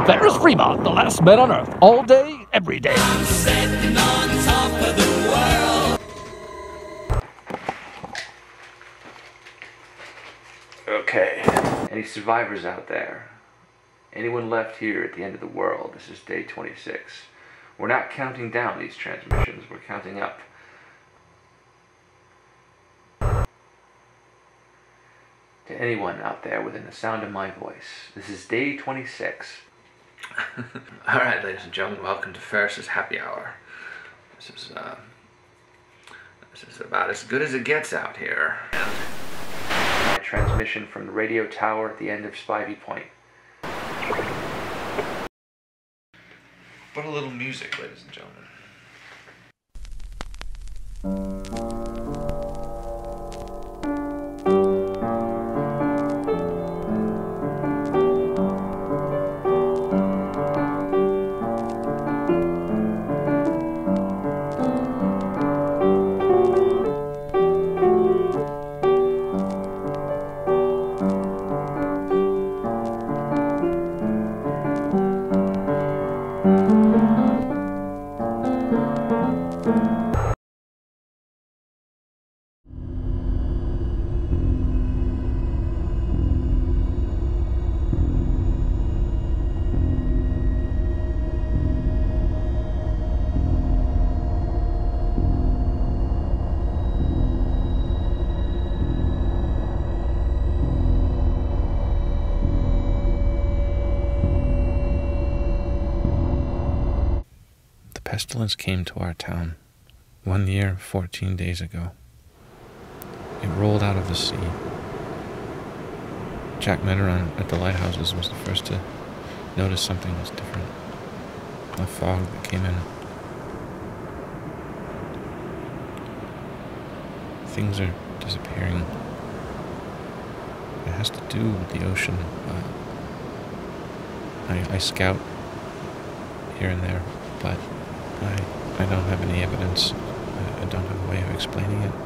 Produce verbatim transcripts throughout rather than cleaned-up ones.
Ferris Fremont, the last man on Earth, all day, every day. I'm sitting on top of the world. Okay, any survivors out there? Anyone left here at the end of the world? This is day twenty-six. We're not counting down these transmissions, we're counting up. To anyone out there within the sound of my voice, this is day twenty-six. Alright, ladies and gentlemen, welcome to Ferris's Happy Hour. This is, uh, this is about as good as it gets out here. My transmission from the radio tower at the end of Spivey Point. But a little music, ladies and gentlemen. Pestilence came to our town one year, fourteen days ago. It rolled out of the sea. Jack Meteron at the lighthouses was the first to notice something was different. A fog that came in. Things are disappearing. It has to do with the ocean. Uh, I, I scout here and there, but I, I don't have any evidence. I, I don't have a way of explaining it.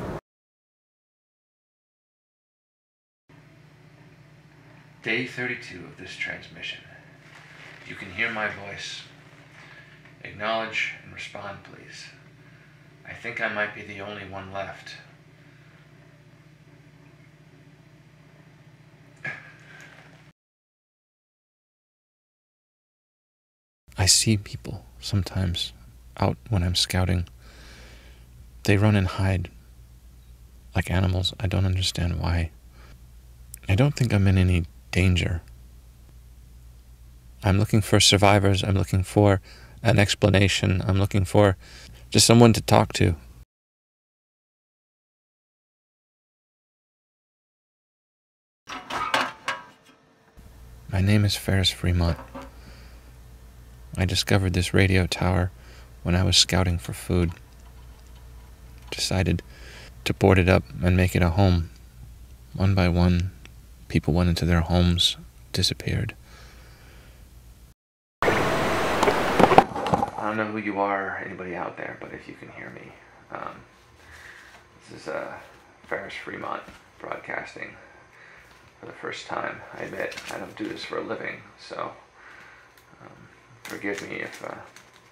Day thirty-two of this transmission. You can hear my voice. Acknowledge and respond, please. I think I might be the only one left. I see people sometimes out when I'm scouting. They run and hide like animals. I don't understand why. I don't think I'm in any danger. I'm looking for survivors. I'm looking for an explanation. I'm looking for just someone to talk to. My name is Ferris Fremont. I discovered this radio tower when I was scouting for food. Decided to board it up and make it a home. One by one, people went into their homes, disappeared. I don't know who you are, anybody out there, but if you can hear me, um, this is uh, Ferris Fremont broadcasting for the first time. I admit I don't do this for a living, so um, forgive me if uh...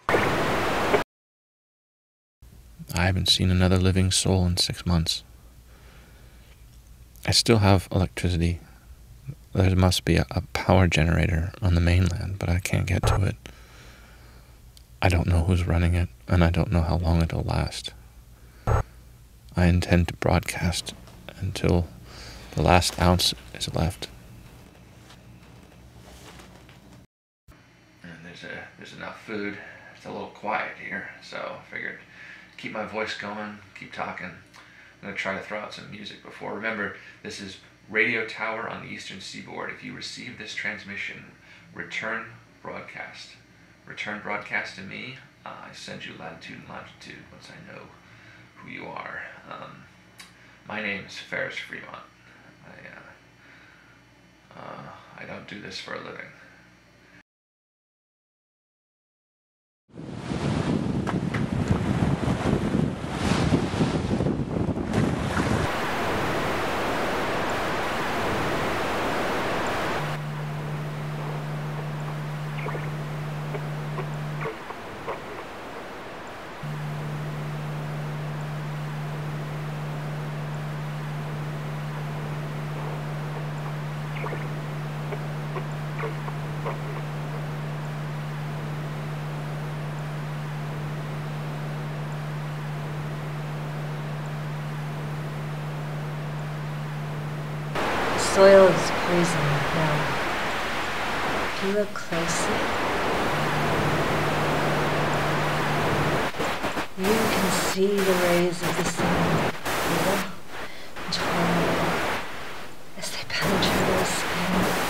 I haven't seen another living soul in six months. I still have electricity. There must be a, a power generator on the mainland, but I can't get to it. I don't know who's running it, and I don't know how long it'll last. I intend to broadcast until the last ounce is left. And there's a there's enough food. It's a little quiet here, so I figured keep my voice going, keep talking. I'm going to try to throw out some music before. Remember, this is Radio Tower on the Eastern Seaboard. If you receive this transmission, return broadcast. Return broadcast to me. Uh, I send you latitude and longitude once I know who you are. Um, my name is Ferris Fremont. I, uh, uh, I don't do this for a living. soil is poison now. If you look closely, you can see the rays of the sun glow and twirl as they penetrate our skin.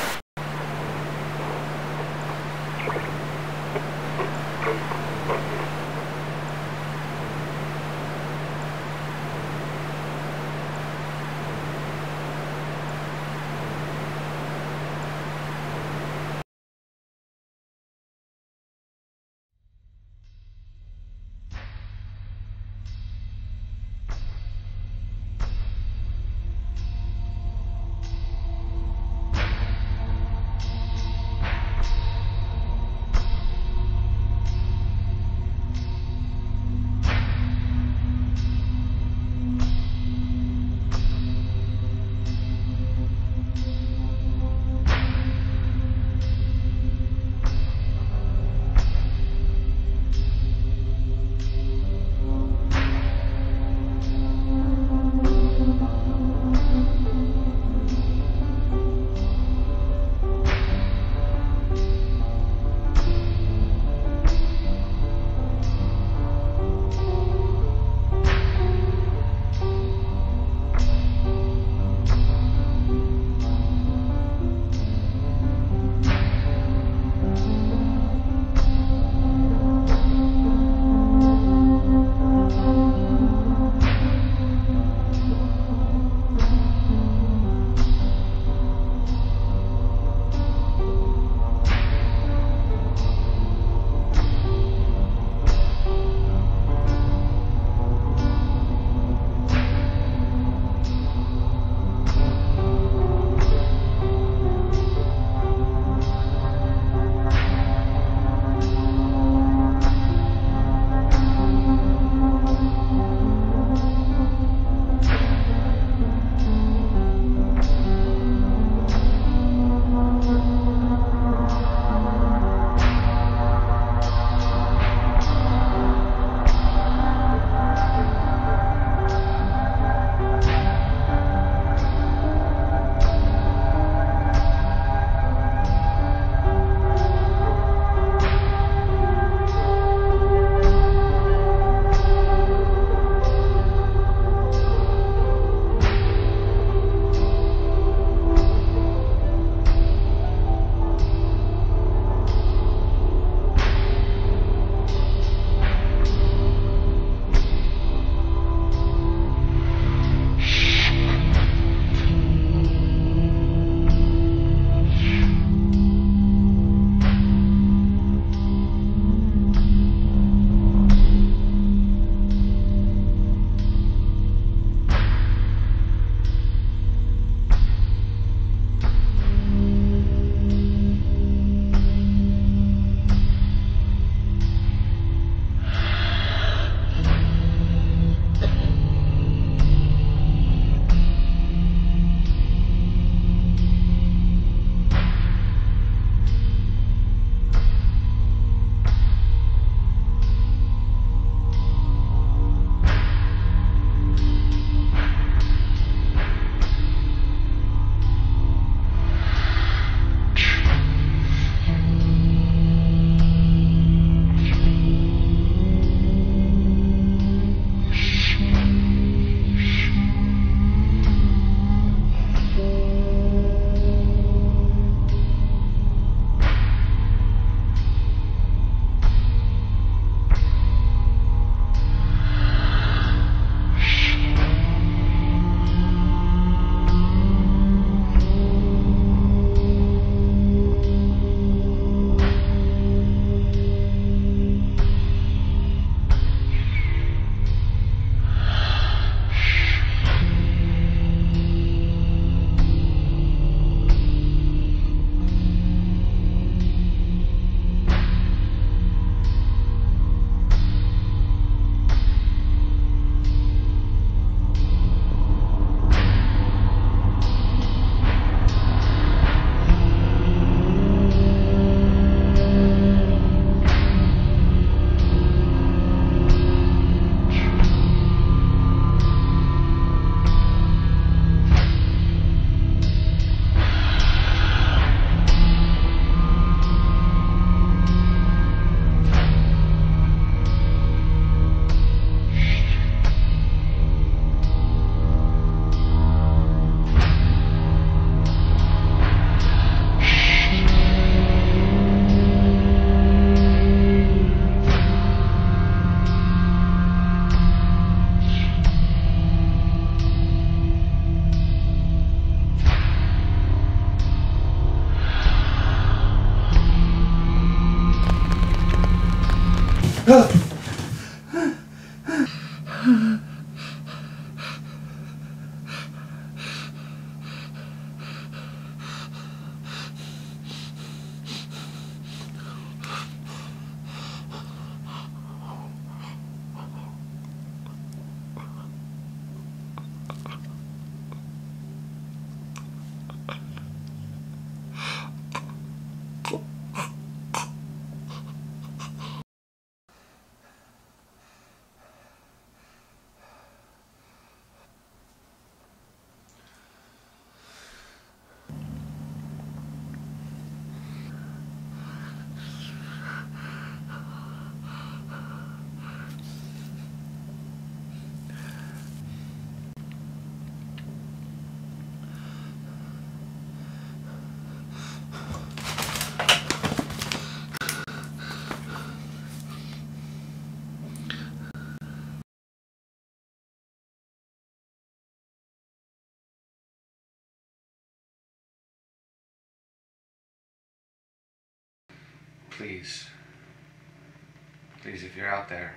Please, please, if you're out there,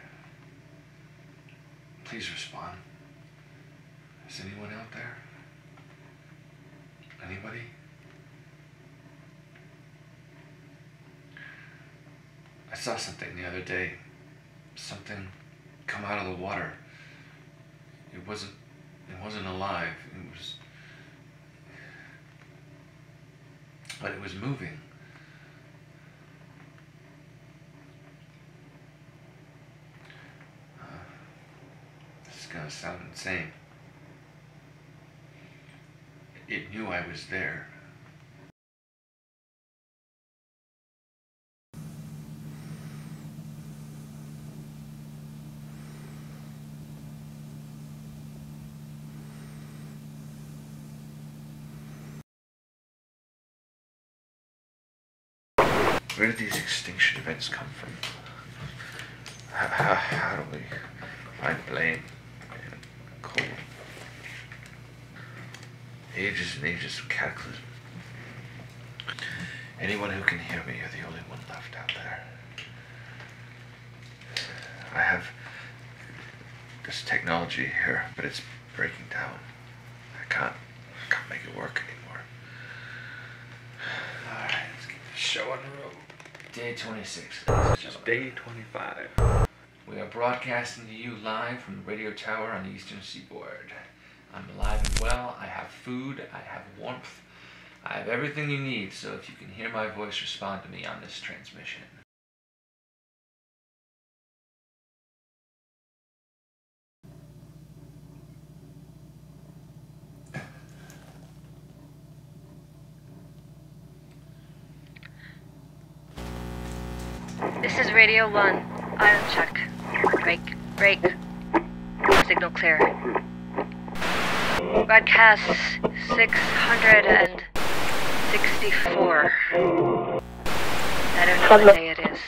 please respond. Is anyone out there? Anybody? I saw something the other day. Something come out of the water. It wasn't, it wasn't alive. It was, but it was moving. This is gonna sound insane. It knew I was there. Where did these extinction events come from? How, how, how do we find blame in cold? Ages and ages of cataclysm. Anyone who can hear me, you're the only one left out there. I have this technology here, but it's breaking down. I can't, I can't make it work anymore. Alright, let's get this show on the road. Day twenty-six. This is day twenty-five. We are broadcasting to you live from the radio tower on the eastern seaboard. I'm alive and well. I have food. I have warmth. I have everything you need, so if you can hear my voice, respond to me on this transmission. This is Radio one. Ion check. Break. Break. Signal clear. Broadcast six hundred sixty-four. I don't know what day it is.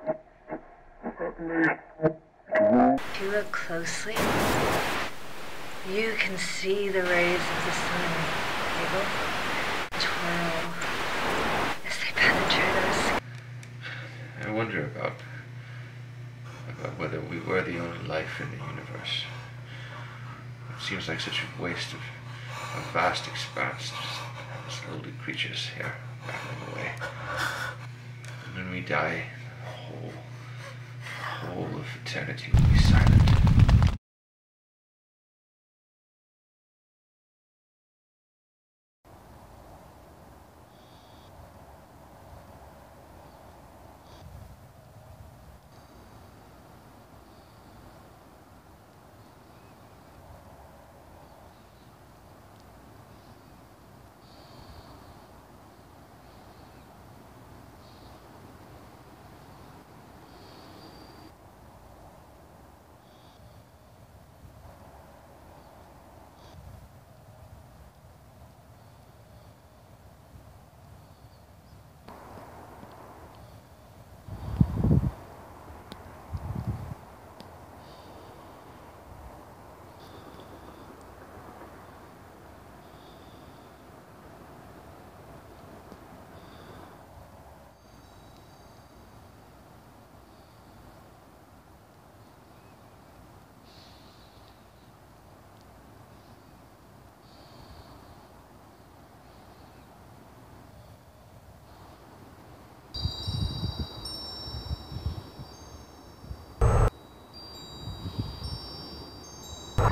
If you look closely, you can see the rays of the sun wiggle, twirl as they penetrate us. I wonder about, about whether we were the only life in the universe. It seems like such a waste of a vast expanse to just have these lowly creatures here battling away. And when we die, the whole, the whole of eternity will be silent.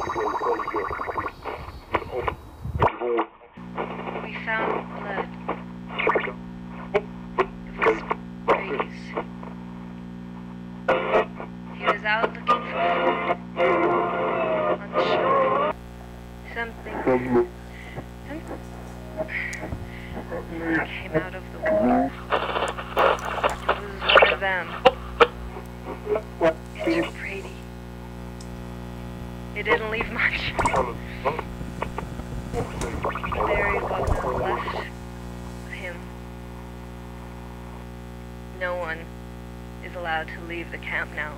We found blood. It was Brady's. He was out looking for food on the shore. Something. Something came out of the water. It was one of them. It's Brady. It didn't leave much. There he was left. Him. No one is allowed to leave the camp now.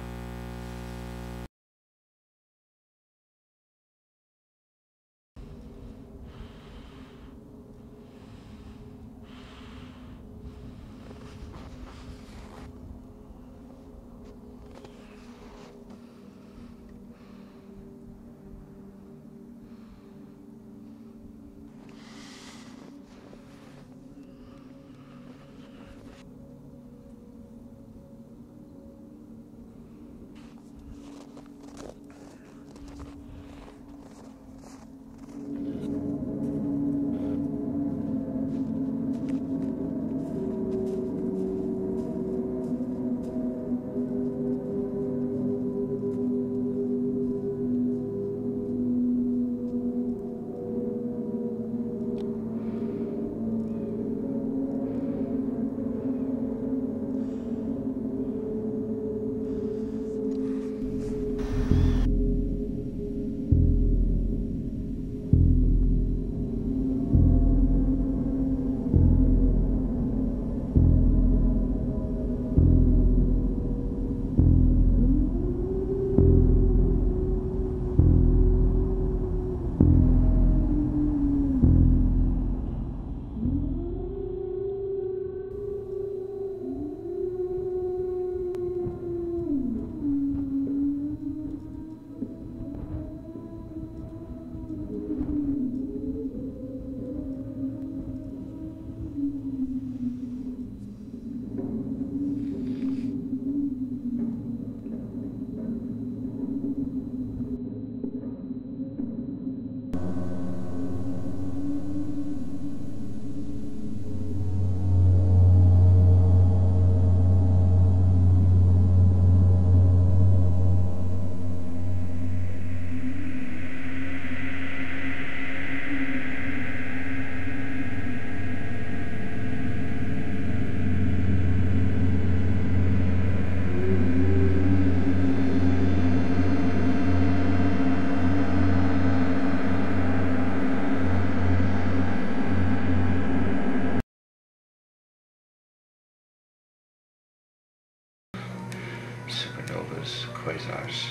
Supernovas, quasars,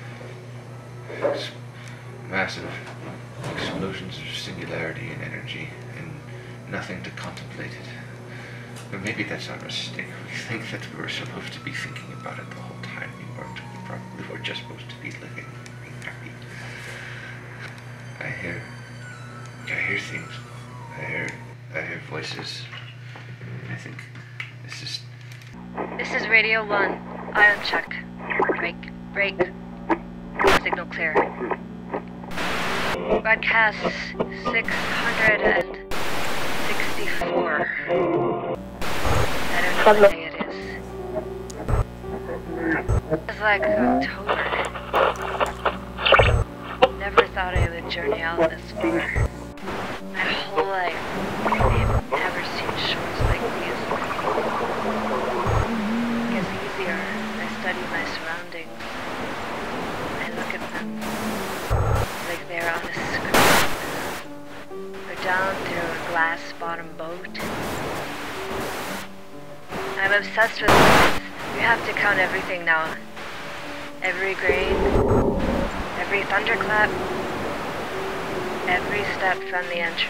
massive explosions of singularity and energy, and nothing to contemplate it. But maybe that's our mistake. We think that we were supposed to be thinking about it the whole time. We weren't. We probably were just supposed to be living, being happy. I hear, I hear things. I hear, I hear voices. I think this is. This is Radio one. Ion check. Break. Break. Signal clear. Broadcast six hundred sixty-four. I don't know what day it is. It's like October. Never thought I would journey out this far. My whole life, I've never seen shores like these. It gets easier. I study my surroundings. I look at them like they're on a screen. Or down through a glass-bottom boat. I'm obsessed with this. You have to count everything now. Every grain, every thunderclap, every step from the entrance.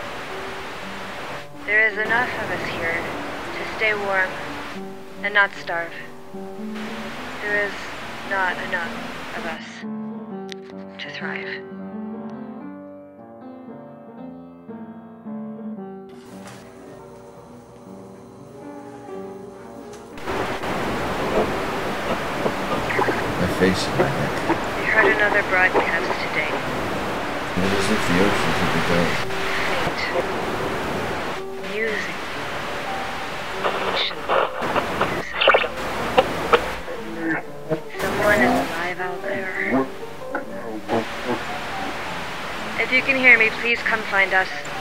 There is enough of us here to stay warm and not starve. There is not enough of us to thrive. My face and my neck. You heard out another broadcast today. It is if the oceans would be dark. Fate. Music. Ancient music. Someone is alive out there. If you can hear me, please come find us.